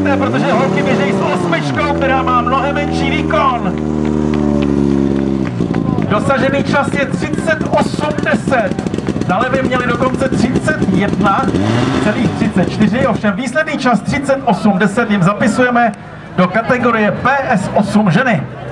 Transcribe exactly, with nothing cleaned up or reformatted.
důležité, protože holky běžejí s osmičkou, která má mnohem menší výkon. Dosažený čas je třicet osm deset. Na levě měli dokonce třicet jedna celých třicet čtyři, ovšem výsledný čas třicet osm deset jim zapisujeme do kategorie P S osm ženy.